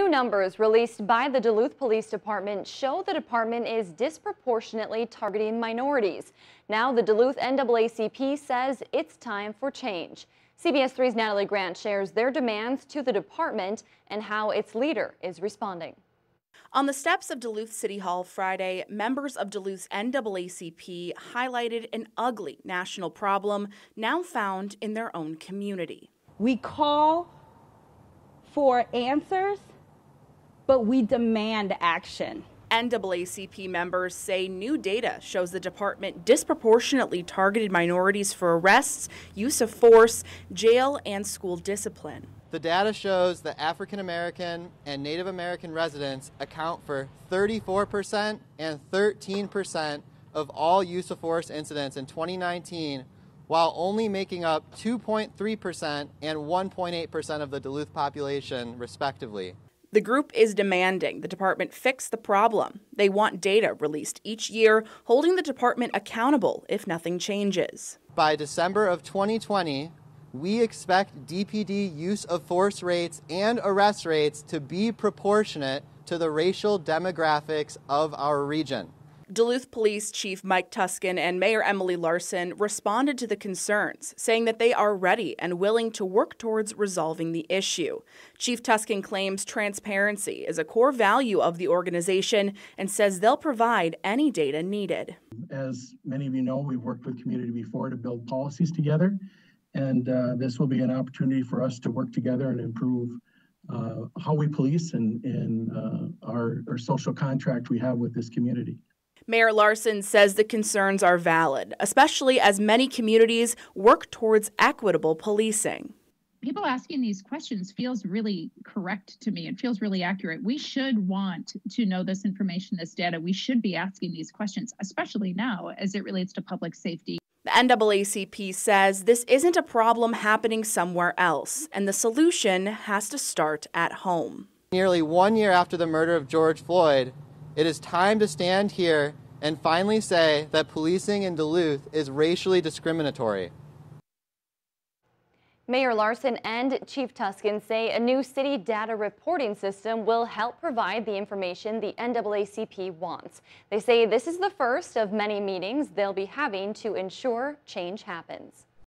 New numbers released by the Duluth Police Department show the department is disproportionately targeting minorities. Now the Duluth NAACP says it's time for change. CBS 3's Natalie Grant shares their demands to the department and how its leader is responding. On the steps of Duluth City Hall Friday, members of Duluth's NAACP highlighted an ugly national problem now found in their own community. We call for answers, but we demand action. NAACP members say new data shows the department disproportionately targeted minorities for arrests, use of force, jail, and school discipline. The data shows that African American and Native American residents account for 34% and 13% of all use of force incidents in 2019, while only making up 2.3% and 1.8% of the Duluth population, respectively. The group is demanding the department fix the problem. They want data released each year, holding the department accountable if nothing changes. By December of 2020, we expect DPD use of force rates and arrest rates to be proportionate to the racial demographics of our region. Duluth Police Chief Mike Tuskin and Mayor Emily Larson responded to the concerns, saying that they are ready and willing to work towards resolving the issue. Chief Tuskin claims transparency is a core value of the organization and says they'll provide any data needed. As many of you know, we've worked with community before to build policies together, and this will be an opportunity for us to work together and improve how we police and our social contract we have with this community. Mayor Larson says the concerns are valid, especially as many communities work towards equitable policing. People asking these questions feels really correct to me. It feels really accurate. We should want to know this information, this data. We should be asking these questions, especially now as it relates to public safety. The NAACP says this isn't a problem happening somewhere else, and the solution has to start at home. Nearly 1 year after the murder of George Floyd, it is time to stand here and finally say that policing in Duluth is racially discriminatory. Mayor Larson and Chief Tuskin say a new city data reporting system will help provide the information the NAACP wants. They say this is the first of many meetings they'll be having to ensure change happens.